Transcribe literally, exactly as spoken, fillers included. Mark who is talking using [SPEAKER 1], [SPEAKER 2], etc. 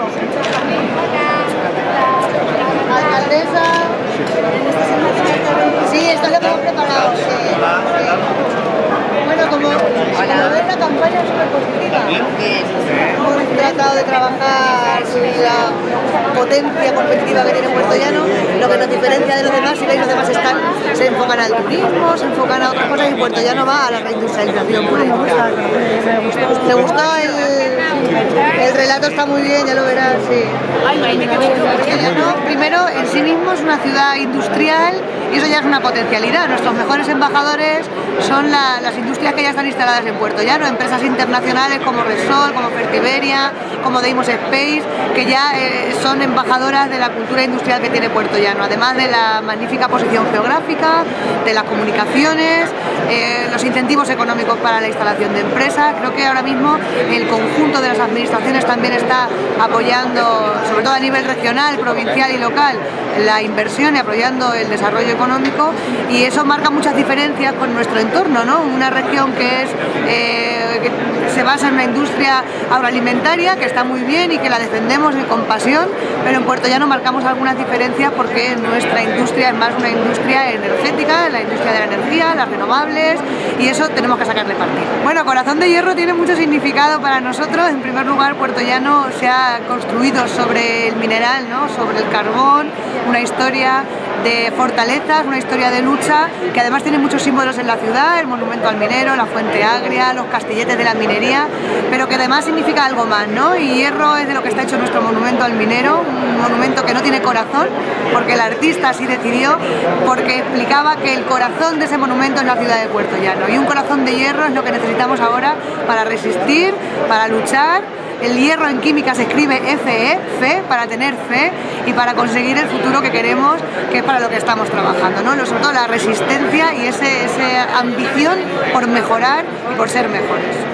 [SPEAKER 1] Alcaldesa. Sí, esto es lo que hemos preparado. Sí, sí. Bueno, como, como ven, la campaña es súper positiva. Hemos tratado de trabajar la potencia competitiva que tiene Puerto Llano, lo que nos diferencia de los demás. Si veis, los demás están, se enfocan al turismo, se enfocan a otras cosas, y Puerto Llano va a la reindustrialización pura y dura. ¿Te gustó el, el relato? Está muy bien, ya lo verás, sí. Puerto Llano, primero, en sí mismo es una ciudad industrial y eso ya es una potencialidad. Nuestros mejores embajadores son la, las industrias que ya están instaladas en Puerto Llano, empresas internacionales como Repsol, como Fertiberia, como Deimos Space, que ya eh, son embajadoras de la cultura industrial que tiene Puerto Llano, además de la magnífica posición geográfica, de las comunicaciones, eh, los incentivos económicos para la instalación de empresas. Creo que ahora mismo el conjunto de las administraciones también está apoyando, sobre todo a nivel regional, provincial y local, la inversión y apoyando el desarrollo económico, y eso marca muchas diferencias con nuestro entorno, ¿no? Una región que es eh, que se basa en una industria agroalimentaria que está muy bien y que la defendemos con pasión, pero en Puerto Llano marcamos algunas diferencias porque nuestra industria es más una industria energética, la industria de la energía, las renovables, y eso tenemos que sacarle partido. Bueno, Corazón de Hierro tiene mucho significado para nosotros. En primer lugar, Puerto Llano se ha construido sobre el mineral, ¿no? Sobre el carbón, una historia de fortalezas, una historia de lucha, que además tiene muchos símbolos en la ciudad: el monumento al minero, la fuente agria, los castilletes de la minería, pero que además significa algo más, ¿no? Y Hierro es de lo que está hecho nuestro monumento al minero, un monumento que no tiene corazón, porque el artista así decidió, porque explicaba que el corazón de ese monumento es la ciudad de Puerto Llano, y un corazón de hierro es lo que necesitamos ahora para resistir, para luchar. El hierro en química se escribe F E, fe, para tener fe y para conseguir el futuro que queremos, que es para lo que estamos trabajando, ¿no? Sobre todo la resistencia y esa ese ambición por mejorar y por ser mejores.